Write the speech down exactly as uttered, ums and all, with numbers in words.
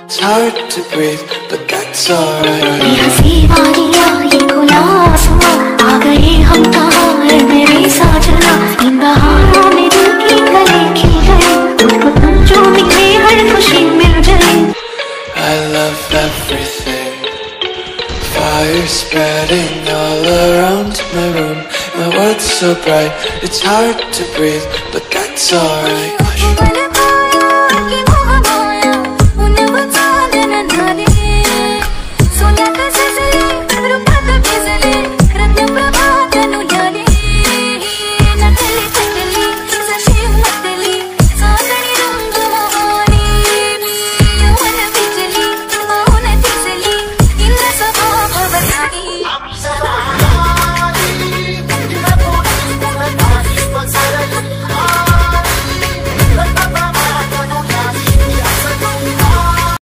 It's hard to breathe, but that's alright. ये हंसी वादियाँ ये खुला आसमां आ गए हम कहाँ है मेरे साजना इन बहारों में दिल की गले खिल गए मुझको तुम जो मिले हर खुशी मिल जाए. I love everything. Fire spreading all around my room. My world's so bright, it's hard to breathe, but that's alright.